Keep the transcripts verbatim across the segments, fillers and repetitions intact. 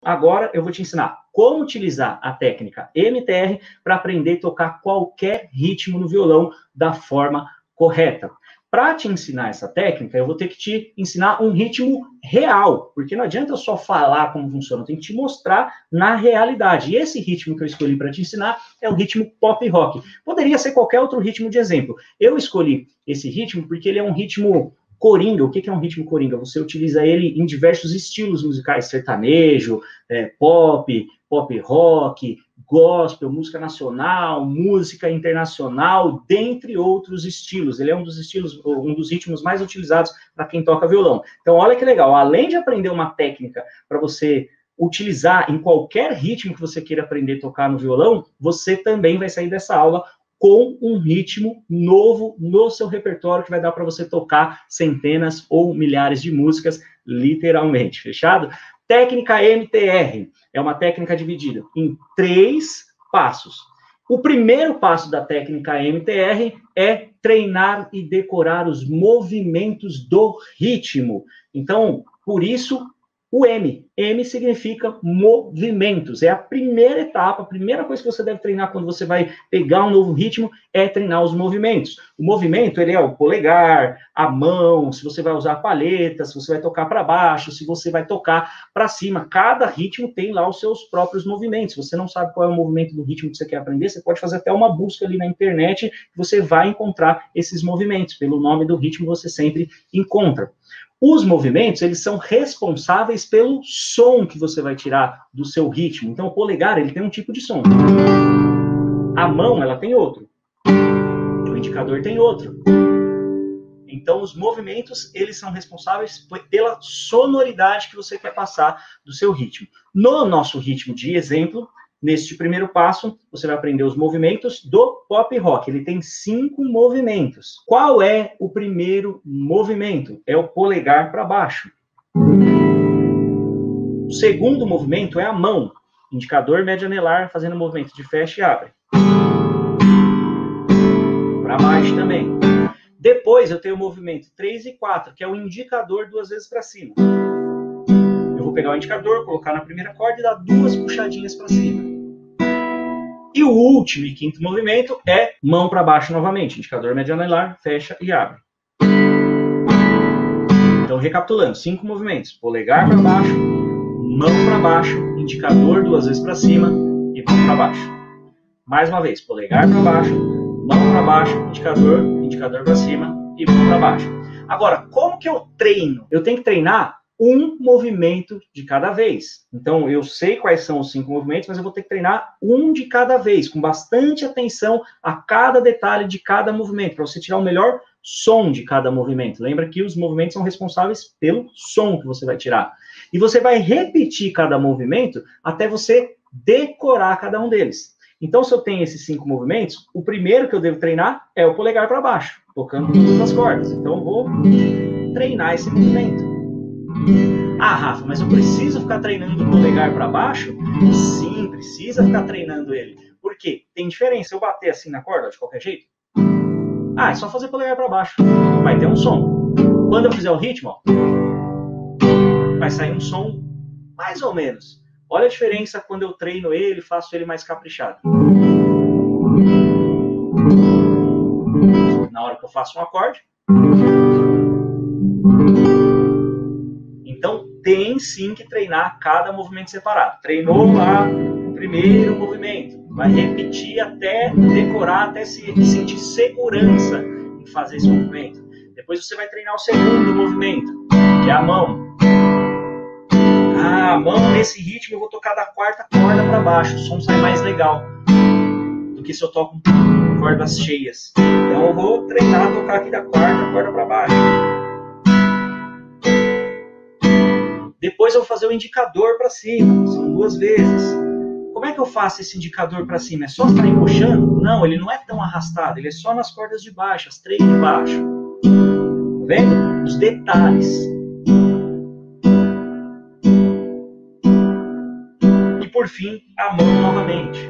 Agora eu vou te ensinar como utilizar a técnica M T R para aprender a tocar qualquer ritmo no violão da forma correta. Para te ensinar essa técnica, eu vou ter que te ensinar um ritmo real, porque não adianta eu só falar como funciona, eu tenho que te mostrar na realidade. E esse ritmo que eu escolhi para te ensinar é o ritmo pop rock. Poderia ser qualquer outro ritmo de exemplo. Eu escolhi esse ritmo porque ele é um ritmo coringa. O que é um ritmo coringa? Você utiliza ele em diversos estilos musicais, sertanejo, é, pop, pop rock, gospel, música nacional, música internacional, dentre outros estilos. Ele é um dos estilos, um dos ritmos mais utilizados para quem toca violão. Então, olha que legal. Além de aprender uma técnica para você utilizar em qualquer ritmo que você queira aprender a tocar no violão, você também vai sair dessa aula com um ritmo novo no seu repertório que vai dar para você tocar centenas ou milhares de músicas, literalmente, fechado? Técnica M T R é uma técnica dividida em três passos. O primeiro passo da técnica M T R é treinar e decorar os movimentos do ritmo. Então, por isso, o M. M significa movimentos. É a primeira etapa, a primeira coisa que você deve treinar quando você vai pegar um novo ritmo é treinar os movimentos. O movimento, ele é o polegar, a mão, se você vai usar a palheta, se você vai tocar para baixo, se você vai tocar para cima. Cada ritmo tem lá os seus próprios movimentos. Se você não sabe qual é o movimento do ritmo que você quer aprender, você pode fazer até uma busca ali na internet que você vai encontrar esses movimentos. Pelo nome do ritmo, você sempre encontra. Os movimentos, eles são responsáveis pelo som que você vai tirar do seu ritmo. Então, o polegar, ele tem um tipo de som. A mão, ela tem outro. O indicador tem outro. Então, os movimentos, eles são responsáveis pela sonoridade que você quer passar do seu ritmo. No nosso ritmo de exemplo, neste primeiro passo, você vai aprender os movimentos do pop rock. Ele tem cinco movimentos. Qual é o primeiro movimento? É o polegar para baixo. O segundo movimento é a mão. Indicador médio anelar fazendo o movimento de fecha e abre. Para baixo também. Depois eu tenho o movimento três e quatro, que é o indicador duas vezes para cima. Eu vou pegar o indicador, colocar na primeira corda e dar duas puxadinhas para cima. E o último e quinto movimento é mão para baixo novamente. Indicador médio anelar, fecha e abre. Então, recapitulando, cinco movimentos. Polegar para baixo, mão para baixo, indicador duas vezes para cima e mão para baixo. Mais uma vez, polegar para baixo, mão para baixo, indicador, indicador para cima e mão para baixo. Agora, como que eu treino? Eu tenho que treinar um movimento de cada vez. Então, eu sei quais são os cinco movimentos, mas eu vou ter que treinar um de cada vez, com bastante atenção a cada detalhe de cada movimento, para você tirar o melhor som de cada movimento. Lembra que os movimentos são responsáveis pelo som que você vai tirar. E você vai repetir cada movimento até você decorar cada um deles. Então, se eu tenho esses cinco movimentos, o primeiro que eu devo treinar é o polegar para baixo, tocando todas as cordas. Então, eu vou treinar esse movimento. Ah, Rafa, mas eu preciso ficar treinando o polegar para baixo? Sim, precisa ficar treinando ele. Por quê? Tem diferença eu bater assim na corda de qualquer jeito? Ah, é só fazer polegar para baixo. Vai ter um som. Quando eu fizer o ritmo, ó, vai sair um som mais ou menos. Olha a diferença quando eu treino ele, faço ele mais caprichado. Na hora que eu faço um acorde. Então, tem sim que treinar cada movimento separado. Treinou lá o primeiro movimento, vai repetir até decorar, até se sentir segurança em fazer esse movimento. Depois você vai treinar o segundo movimento, que é a mão. Ah, a mão nesse ritmo eu vou tocar da quarta corda para baixo, o som sai mais legal do que se eu toco cordas cheias. Então eu vou treinar a tocar aqui da quarta corda para baixo. Depois eu vou fazer o indicador para cima, são duas vezes. Como é que eu faço esse indicador para cima? É só ficar empuxando? Não, ele não é tão arrastado, ele é só nas cordas de baixo, as três de baixo. Tá vendo? Os detalhes. E por fim, a mão novamente.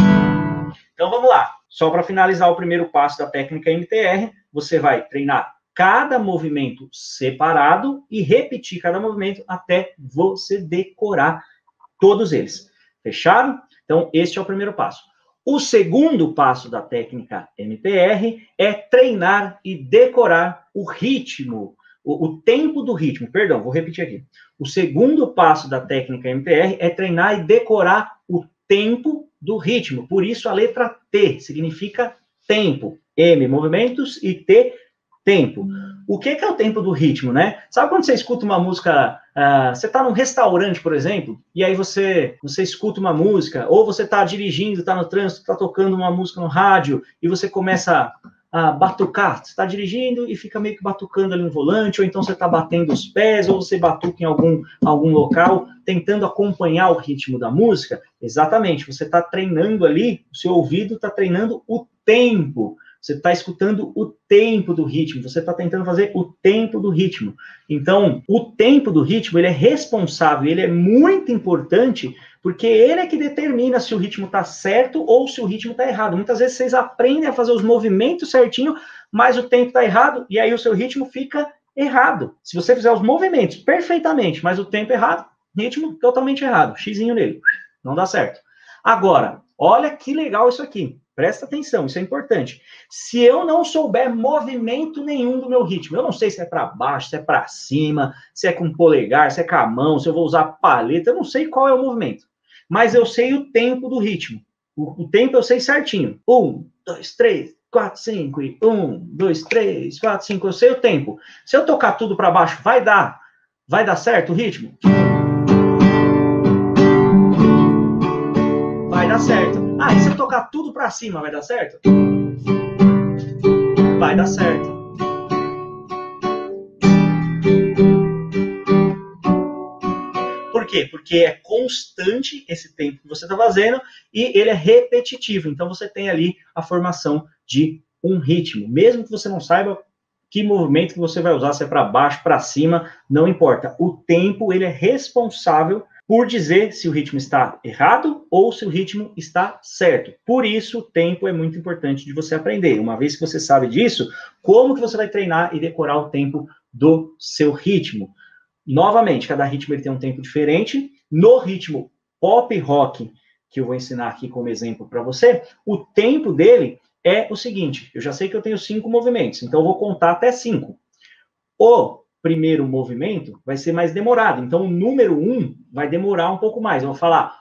Então vamos lá. Só para finalizar o primeiro passo da técnica M T R, você vai treinar cada movimento separado e repetir cada movimento até você decorar todos eles. Fechado? Então, este é o primeiro passo. O segundo passo da técnica M T R é treinar e decorar o ritmo, o, o tempo do ritmo. Perdão, vou repetir aqui. O segundo passo da técnica M T R é treinar e decorar o tempo do ritmo. Por isso, a letra T significa tempo. M, movimentos, e T, tempo. O que, que é o tempo do ritmo, né? Sabe quando você escuta uma música, uh, você está num restaurante, por exemplo, e aí você, você escuta uma música, ou você está dirigindo, está no trânsito, está tocando uma música no rádio, e você começa a batucar, você está dirigindo e fica meio que batucando ali no volante, ou então você está batendo os pés, ou você batuca em algum, algum local, tentando acompanhar o ritmo da música. Exatamente, você está treinando ali, o seu ouvido está treinando o tempo. Você está escutando o tempo do ritmo, você está tentando fazer o tempo do ritmo. Então, o tempo do ritmo, ele é responsável, ele é muito importante, porque ele é que determina se o ritmo está certo ou se o ritmo está errado. Muitas vezes vocês aprendem a fazer os movimentos certinho, mas o tempo está errado, e aí o seu ritmo fica errado. Se você fizer os movimentos perfeitamente, mas o tempo errado, ritmo totalmente errado, xizinho nele, não dá certo. Agora, olha que legal isso aqui. Presta atenção, isso é importante. Se eu não souber movimento nenhum do meu ritmo, eu não sei se é para baixo, se é para cima, se é com o polegar, se é com a mão, se eu vou usar paleta, eu não sei qual é o movimento. Mas eu sei o tempo do ritmo. O, o tempo eu sei certinho. Um, dois, três, quatro, cinco, e um, dois, três, quatro, cinco, eu sei o tempo. Se eu tocar tudo para baixo, vai dar? Vai dar certo o ritmo? Vai dar certo. Ah, e se eu tocar tudo para cima, vai dar certo? Vai dar certo. Por quê? Porque é constante esse tempo que você está fazendo e ele é repetitivo. Então, você tem ali a formação de um ritmo. Mesmo que você não saiba que movimento que você vai usar, se é para baixo, para cima, não importa. O tempo, ele é responsável por dizer se o ritmo está errado ou se o ritmo está certo. Por isso, o tempo é muito importante de você aprender. Uma vez que você sabe disso, como que você vai treinar e decorar o tempo do seu ritmo? Novamente, cada ritmo ele tem um tempo diferente. No ritmo pop rock, que eu vou ensinar aqui como exemplo para você, o tempo dele é o seguinte, eu já sei que eu tenho cinco movimentos, então eu vou contar até cinco. O primeiro movimento vai ser mais demorado. Então, o número um vai demorar um pouco mais. Eu vou falar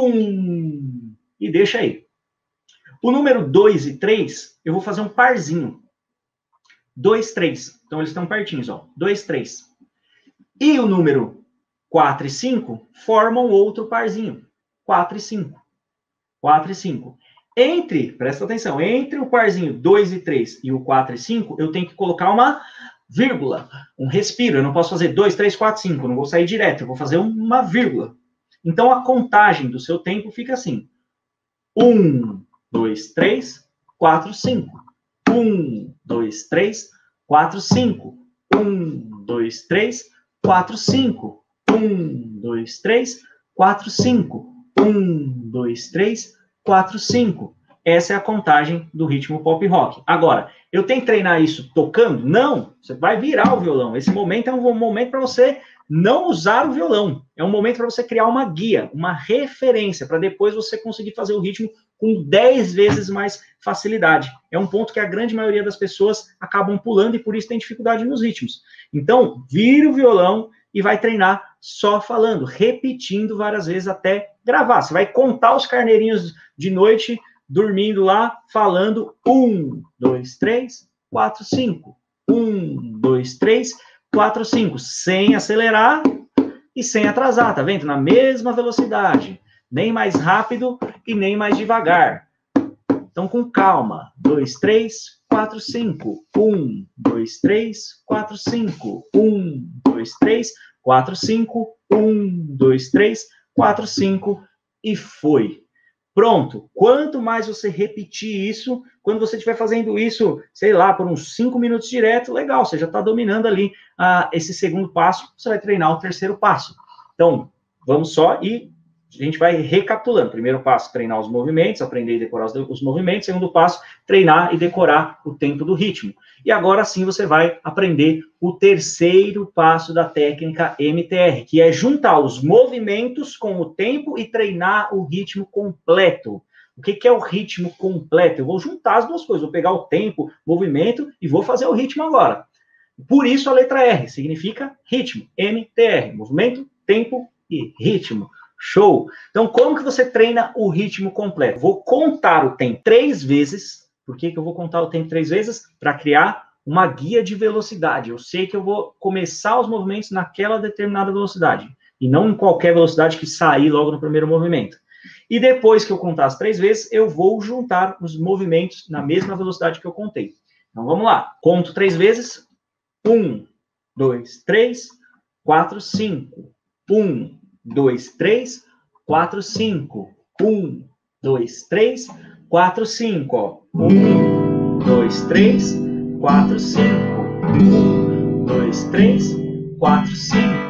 um e deixa aí. O número dois e três, eu vou fazer um parzinho. Dois, três. Então, eles estão pertinhos, ó. Dois, três. E o número quatro e cinco formam outro parzinho. Quatro e cinco. Quatro e cinco. Entre, presta atenção, entre o parzinho dois e três e o quatro e cinco, eu tenho que colocar uma vírgula, um respiro. Eu não posso fazer dois, três, quatro, cinco, não vou sair direto, eu vou fazer uma vírgula. Então, a contagem do seu tempo fica assim. um, dois, três, quatro, cinco. um, dois, três, quatro, cinco. um, dois, três, quatro, cinco. um, dois, três, quatro, cinco. um, dois, três, quatro, cinco. Essa é a contagem do ritmo pop rock. Agora, eu tenho que treinar isso tocando? Não, você vai virar o violão. Esse momento é um momento para você não usar o violão. É um momento para você criar uma guia, uma referência, para depois você conseguir fazer o ritmo com dez vezes mais facilidade. É um ponto que a grande maioria das pessoas acabam pulando e por isso tem dificuldade nos ritmos. Então, vira o violão e vai treinar só falando, repetindo várias vezes até gravar. Você vai contar os carneirinhos de noite dormindo lá, falando um, dois, três, quatro, cinco. um, dois, três, quatro, cinco. Sem acelerar e sem atrasar, tá vendo? Na mesma velocidade. Nem mais rápido e nem mais devagar. Então, com calma. dois, três, quatro, cinco. um, dois, três, quatro, cinco. um, dois, três, quatro, cinco. um, dois, três, quatro, cinco. E foi. Pronto. Quanto mais você repetir isso, quando você estiver fazendo isso, sei lá, por uns cinco minutos direto, legal, você já está dominando ali uh, esse segundo passo, você vai treinar o terceiro passo. Então, vamos só e a gente vai recapitulando. Primeiro passo, treinar os movimentos, aprender e decorar os, os movimentos. Segundo passo, treinar e decorar o tempo do ritmo. E agora sim você vai aprender o terceiro passo da técnica M T R, que é juntar os movimentos com o tempo e treinar o ritmo completo. O que, que é o ritmo completo? Eu vou juntar as duas coisas, vou pegar o tempo, movimento e vou fazer o ritmo agora. Por isso a letra R significa ritmo, M T R, movimento, tempo e ritmo. Show! Então, como que você treina o ritmo completo? Vou contar o tempo três vezes. Por que que eu vou contar o tempo três vezes? Para criar uma guia de velocidade. Eu sei que eu vou começar os movimentos naquela determinada velocidade. E não em qualquer velocidade que sair logo no primeiro movimento. E depois que eu contar as três vezes, eu vou juntar os movimentos na mesma velocidade que eu contei. Então, vamos lá. Conto três vezes. Um, dois, três, quatro, cinco. Um, dois, três, quatro, cinco. Um, dois, três, quatro, cinco. Um, dois, três, quatro, cinco. Um, dois, três, quatro, cinco.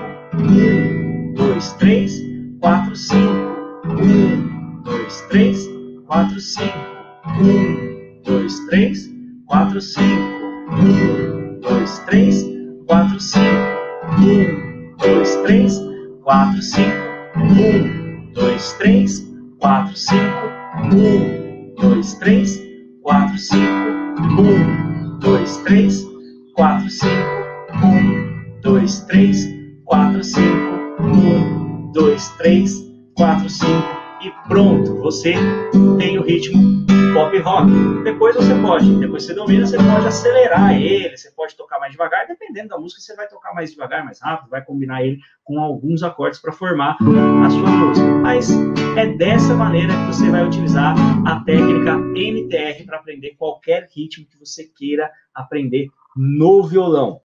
Um, dois, três, quatro, cinco. Um, dois, três, quatro, cinco. Um, dois, três, quatro, cinco. Um, dois, três, quatro, cinco. Um, dois, três, quatro, cinco. Um, dois, três, quatro, cinco. Um, dois, três, quatro, cinco. Um, dois, três, quatro, cinco. Um, dois, três, quatro, cinco. Um, dois, três, quatro, cinco. E pronto, você tem o ritmo pop rock. Depois você pode, depois você domina, você pode acelerar ele, você pode tocar mais devagar, dependendo da música, você vai tocar mais devagar, mais rápido, vai combinar ele com alguns acordes para formar a sua música. Mas é dessa maneira que você vai utilizar a técnica M T R para aprender qualquer ritmo que você queira aprender no violão.